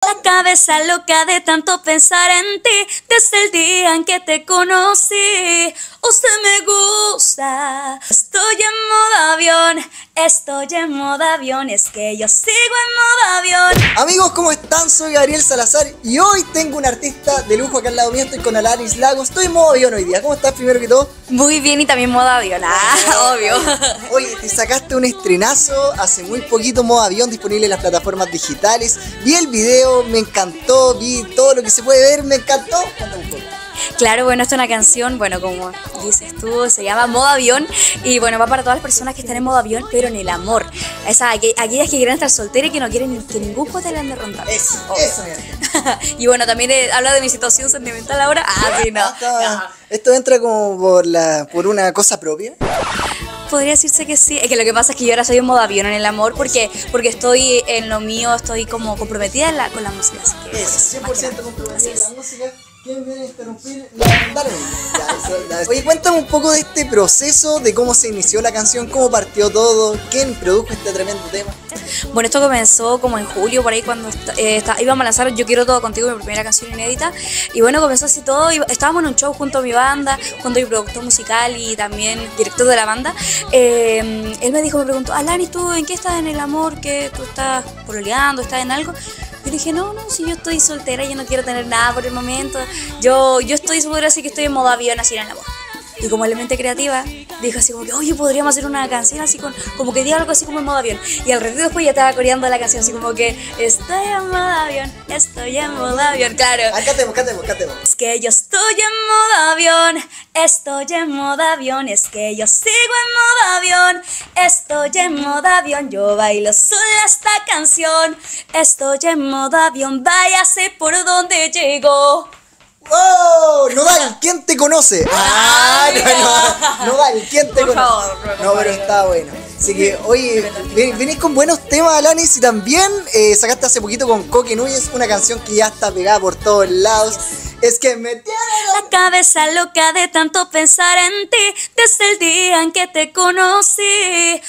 La cabeza loca de tanto pensar en ti, desde el día en que te conocí. Usted me gusta. Estoy en modo avión, estoy en modo avión. Es que yo sigo en modo avión. Amigos, ¿cómo están? Soy Gabriel Salazar y hoy tengo un artista de lujo acá al lado mío. Estoy con Alanis Lagos. Estoy en modo avión hoy día. ¿Cómo estás primero que todo? Muy bien, y también modo avión, obvio. Oye, te sacaste un estrenazo hace muy poquito, modo avión, disponible en las plataformas digitales. Vi el video, me encantó, vi todo lo que se puede ver, me encantó. Cuéntame un poco. Claro, bueno, esta es una canción, bueno, como dices tú, se llama Modo Avión. Y bueno, va para todas las personas que están en modo avión, pero en el amor. Aquellas que quieren estar solteras y que no quieren que ningún pote le ande rondando. Eso, Y bueno, también habla de mi situación sentimental ahora. Sí, no. Esto entra como por una cosa propia. Podría decirse que sí. Es que lo que pasa es que yo ahora soy en modo avión en el amor porque estoy en lo mío, estoy como comprometida con la música. Así que Es 100% comprometida con la música. ¿Quién viene a interrumpir? Oye, cuéntame un poco de este proceso, de cómo se inició la canción, cómo partió todo, quién produjo este tremendo tema. Bueno, esto comenzó como en julio, por ahí cuando íbamos a lanzar Yo Quiero Todo Contigo, mi primera canción inédita. Y bueno, comenzó así todo, estábamos en un show junto a mi banda, junto a mi productor musical y también director de la banda. Él me preguntó, Alanis, ¿tú en qué estás en el amor? ¿Qué tú estás pololeando? ¿Estás en algo? Yo le dije, no, si yo estoy soltera, yo no quiero tener nada por el momento. Yo estoy segura, así que estoy en modo avión, así en el amor. Y como la mente creativa, dijo así como que, oye, podríamos hacer una canción así como que diga algo así como en modo avión. Y al ratito después ya estaba coreando la canción así como que, estoy en modo avión, estoy en modo avión, claro. Cantemos. Es que yo estoy en modo avión, estoy en modo avión. Es que yo sigo en modo avión, estoy en modo avión. Yo bailo sola esta canción, estoy en modo avión. Váyase por donde llegó. ¡Oh! Nodal, ¿quién te conoce? Nodal, ¿quién te conoce? Por favor, no, pero está bueno. Así que, oye, venís con buenos temas, Alanis, y también sacaste hace poquito con Coque Núñez una canción que ya está pegada por todos lados. Es que me tiene la cabeza loca de tanto pensar en ti, desde el día en que te conocí.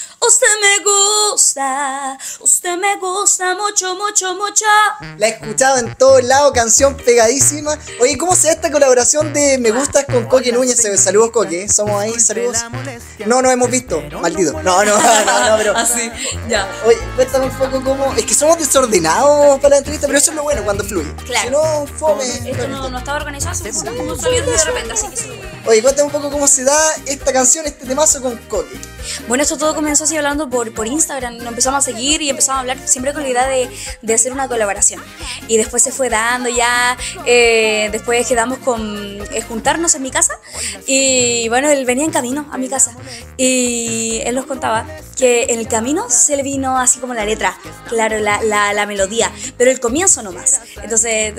Usted me gusta mucho, mucho, mucho. La he escuchado en todos lados, canción pegadísima. Oye, ¿cómo se da esta colaboración de Me Gustas con Coque Núñez? Saludos, Coque, somos ahí, saludos. No nos hemos visto, maldito. No, pero así, ya. Oye, cuéntame un poco cómo. Es que somos desordenados para la entrevista, pero eso es lo bueno cuando fluye. Claro. Si no, fome. Esto no estaba organizado, como salió de repente, así que sí. Oye, cuéntame un poco cómo se da esta canción, este temazo con Coque. Bueno, esto todo comenzó así hablando por Instagram. Nos empezamos a seguir y empezamos a hablar siempre con la idea de hacer una colaboración. Y después se fue dando ya. Después quedamos con juntarnos en mi casa. Y bueno, él venía en camino a mi casa. Y él nos contaba que en el camino se le vino así como la letra, claro, la melodía, pero el comienzo nomás. Entonces,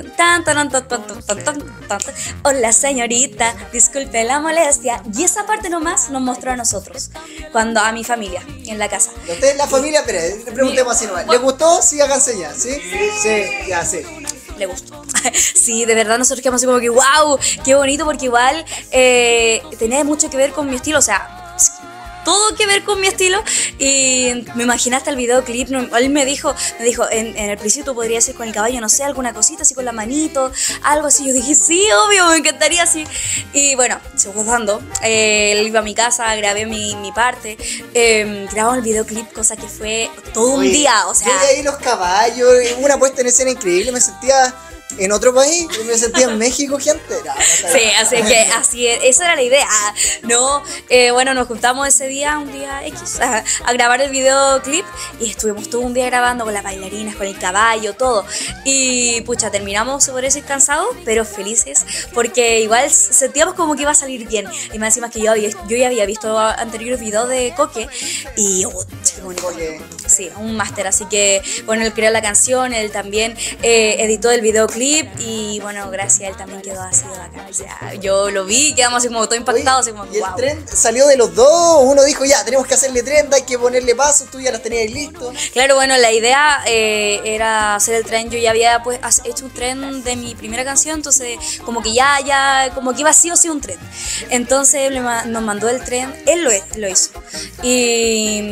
hola señorita, disculpe la molestia. Y esa parte nomás nos mostró a nosotros, a mi familia, en la casa. Ustedes, la familia, espera, te preguntemos así nomás. ¿Les gustó? Sí, hagan señas, ¿sí? Sí, ya, sí. Le gustó. Sí, de verdad nosotros quedamos así como que wow, qué bonito, porque igual tenía mucho que ver con mi estilo, o sea, todo que ver con mi estilo. Y me imaginé hasta el videoclip. Él me dijo en el principio tú podrías ir con el caballo, no sé, alguna cosita así con la manito, algo así. Yo dije, sí, obvio, me encantaría así. Y bueno, se fue dando. Él iba a mi casa, grabé mi parte, grabamos el videoclip, cosa que fue todo un día, o sea. Vi ahí los caballos, una puesta en escena increíble, me sentía en otro país, me sentía en México, gente. Así es, esa era la idea, ¿no? Bueno, nos juntamos ese día, un día X, a grabar el videoclip y estuvimos todo un día grabando con las bailarinas, con el caballo, todo. Y pucha, terminamos, se podría decir, cansados, pero felices, porque igual sentíamos como que iba a salir bien. Y más encima que yo ya había visto anteriores videos de Coque y sí, un máster, así que bueno, él creó la canción, él también editó el videoclip. Y bueno, gracias a él también quedó así de bacán. O sea, yo lo vi, quedamos así como todo impactados. Así como, ¿y wow. el tren salió de los dos? Uno dijo, ya, tenemos que hacerle trend, hay que ponerle pasos, tú ya las tenías listos. Claro, bueno, la idea era hacer el tren. Yo ya había hecho un tren de mi primera canción, entonces como que como que iba sí o sí un tren. Entonces nos mandó el tren, él lo hizo. Y bueno,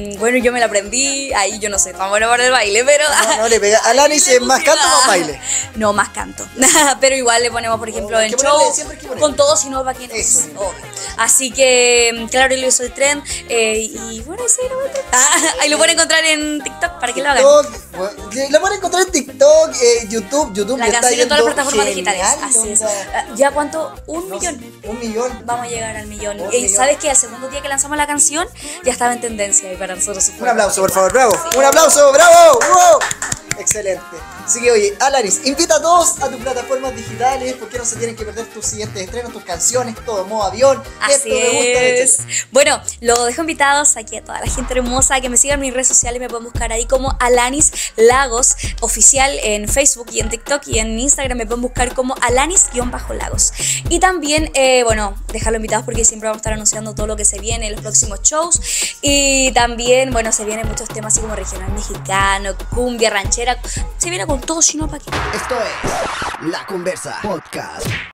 yo me la aprendí, ahí yo no sé, tan bueno para el baile, pero... No le pega. Alanis es más canto o más baile. No, más canto. Pero igual le ponemos, por ejemplo, en show, con todo, sino para quien es. Así que, claro, yo soy trend. Y bueno, sí, ahí lo pueden encontrar en TikTok para que lo hagan. Lo pueden encontrar en TikTok, YouTube la está canción en todas las plataformas genial, digitales. Así es. ¿Ya cuánto? ¿1 millón? 1 millón. Vamos a llegar al millón. Y sabes que el segundo día que lanzamos la canción ya estaba en tendencia y para nosotros un aplauso, por favor, bravo. Un aplauso, bravo. ¡Wow! Excelente. Así que, oye, Alanis, invita a todos a tus plataformas digitales, porque no se tienen que perder tus siguientes estrenos, tus canciones, todo modo avión. Así es. Bueno, lo dejo invitados aquí a toda la gente hermosa que me sigan en mis redes sociales. Me pueden buscar ahí como Alanis Lagos oficial en Facebook y en TikTok, y en Instagram me pueden buscar como Alanis-Lagos. Y también, bueno, dejarlo invitados porque siempre vamos a estar anunciando todo lo que se viene en los próximos shows. Y también, bueno, se vienen muchos temas así como regional mexicano, cumbia, ranchera. Se viene con todo, si no, ¿para qué? Esto es La Conversa Podcast.